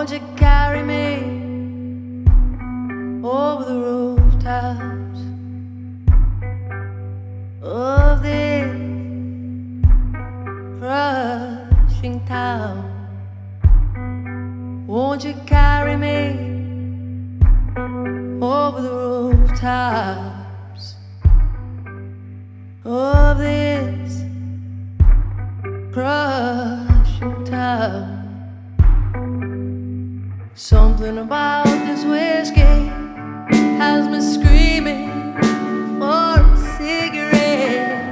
Won't you carry me over the rooftops of this crushing town? Won't you carry me over the rooftops of this crushing town? Something about this whiskey has me screaming for a cigarette.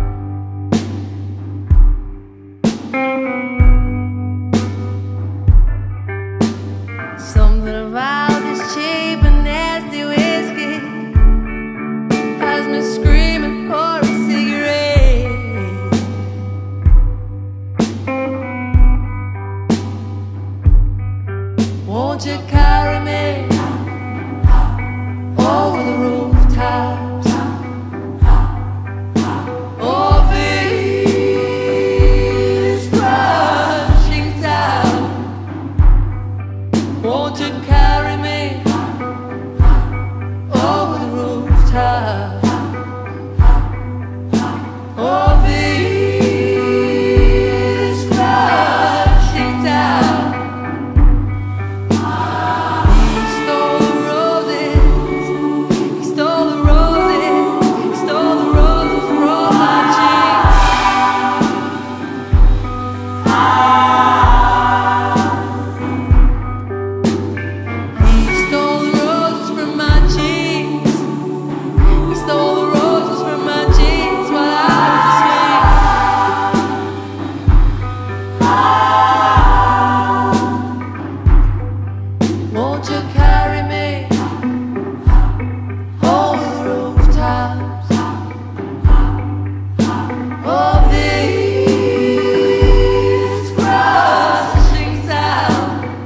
Something about this cheap and nasty whiskey has me screaming for a cigarette. Won't you carry me over the rooftops of this crushing town? Won't you carry me over the rooftops of this crushing town? Won't you carry me over the rooftops of this crushing town?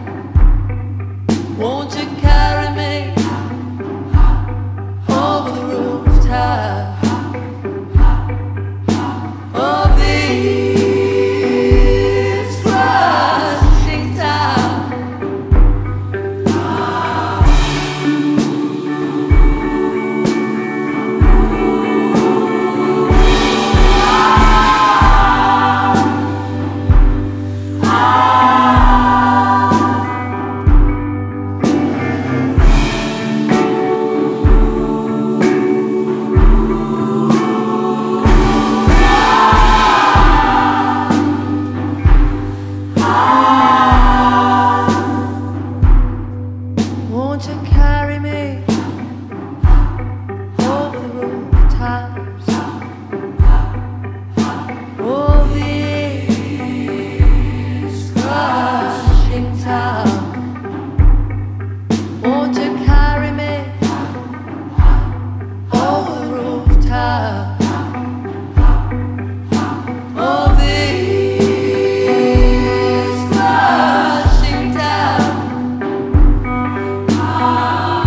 Won't you carry me over the rooftops of this crushing town? Won't you carry me over the rooftops of this crushing town? Won't you carry me over the rooftops of this crushing town? Ah.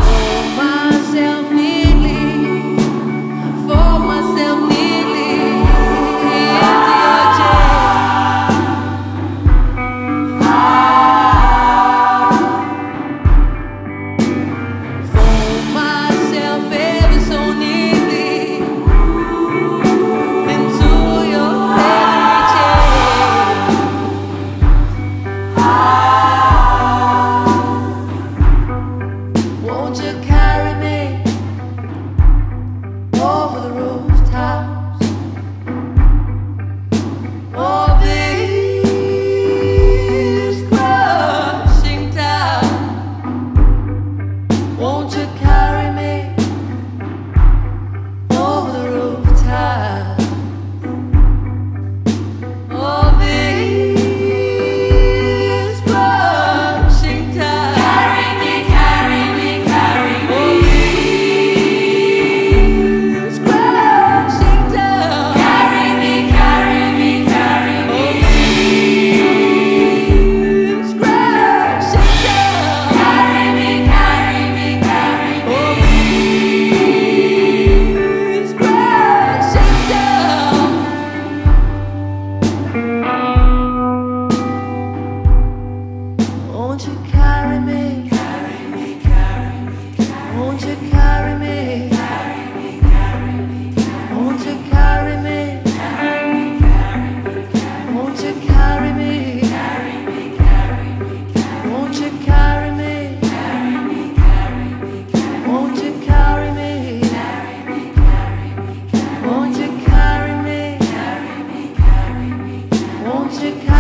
Chicago.